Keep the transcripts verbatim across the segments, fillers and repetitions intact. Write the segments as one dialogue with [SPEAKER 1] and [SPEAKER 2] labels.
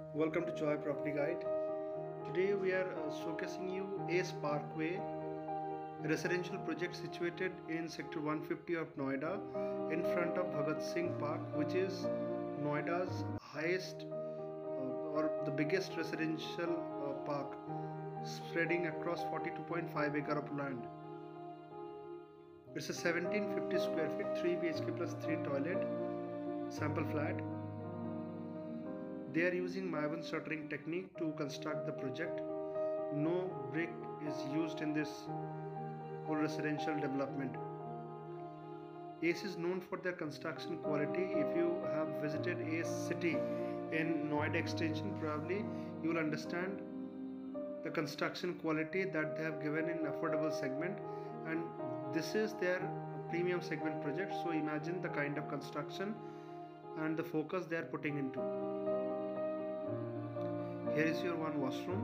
[SPEAKER 1] Welcome to Joy Property Guide. Today we are uh, showcasing you Ace Parkway, a residential project situated in Sector one fifty of Noida in front of Bhagat Singh Park, which is Noida's highest uh, or the biggest residential uh, park, spreading across forty-two point five acre of land. It's a seventeen fifty square feet, three B H K plus three toilet sample flat. They are using Maivan shuttering technique to construct the project. No brick is used in this whole residential development. Ace is known for their construction quality. If you have visited Ace City in Noida Extension, probably you will understand the construction quality that they have given in affordable segment, and this is their premium segment project. So imagine the kind of construction and the focus they are putting into. Here is your one washroom.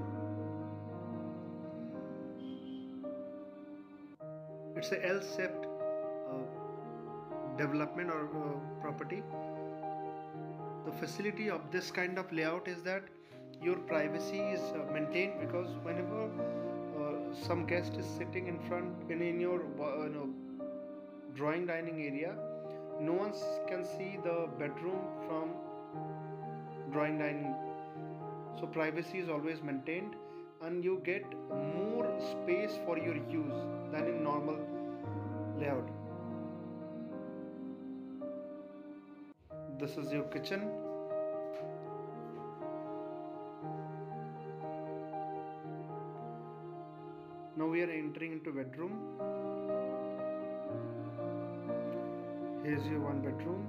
[SPEAKER 1] It's a L-shaped uh, development or uh, property. The facility of this kind of layout is that your privacy is uh, maintained, because whenever uh, some guest is sitting in front in, in your uh, you know, drawing dining area, no one can see the bedroom from drawing dining. So privacy is always maintained, and you get more space for your use than in normal layout. This is your kitchen. Now we are entering into bedroom. Here's your one bedroom.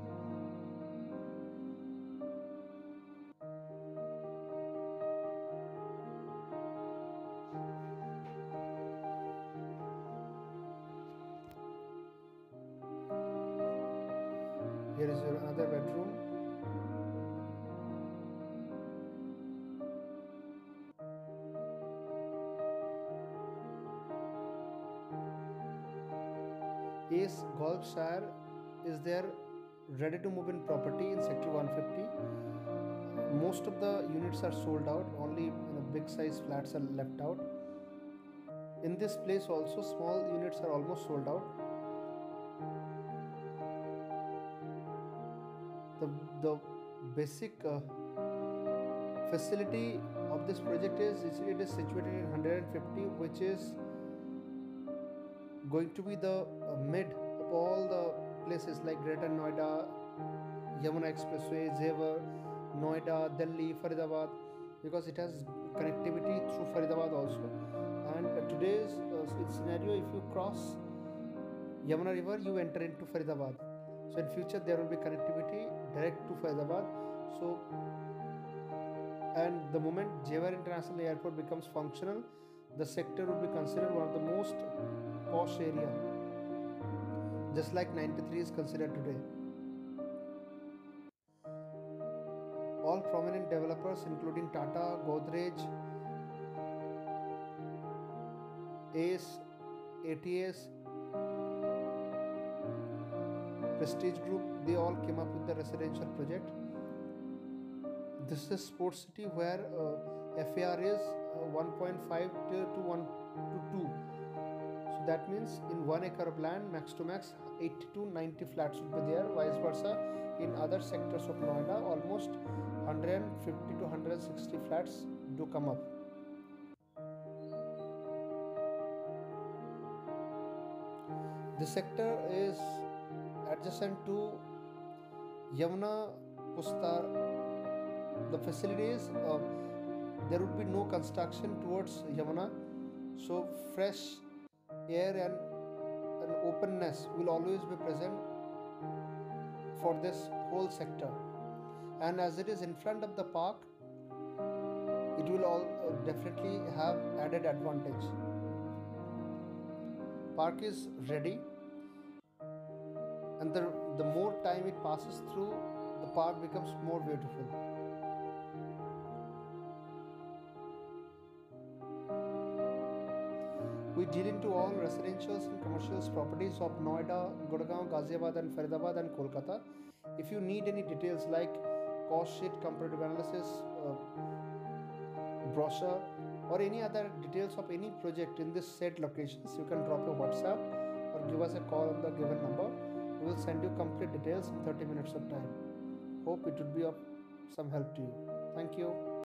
[SPEAKER 1] Here is your another bedroom. Ace Golfshire is there ready to move in property in Sector one fifty. Most of the units are sold out, only you know, big size flats are left out. In this place also small units are almost sold out. The, the basic uh, facility of this project is it is situated in one hundred fifty, which is going to be the uh, mid of all the places like Greater Noida, Yamuna Expressway, Zevar, Noida, Delhi, Faridabad, because it has connectivity through Faridabad also. And uh, today's uh, scenario, if you cross Yamuna River, you enter into Faridabad. So in future there will be connectivity direct to Faridabad. So and the moment Jewar International Airport becomes functional, the sector will be considered one of the most posh area, just like ninety-three is considered today. All prominent developers including Tata, Godrej, Ace, A T S, Prestige Group, they all came up with the residential project. This is a sports city where uh, F A R is uh, one point five to one to two. So that means in one acre of land, max to max eighty to ninety flats would be there. Vice versa, in other sectors of Noida, almost one hundred fifty to one hundred sixty flats do come up. This sector is adjacent to Yamuna Pustar. The facilities, uh, there would be no construction towards Yamuna, so fresh air and an openness will always be present for this whole sector. And as it is in front of the park, it will all uh, definitely have added advantage. Park is ready, and the, the more time it passes through, the park becomes more beautiful. We deal into all residentials and commercials properties of Noida, Gurgaon, Ghaziabad and Faridabad and Kolkata. If you need any details like cost sheet, comparative analysis, uh, brochure or any other details of any project in this said locations, you can drop a WhatsApp or give us a call on the given number. We will send you complete details in thirty minutes of time. Hope it would be of some help to you. Thank you.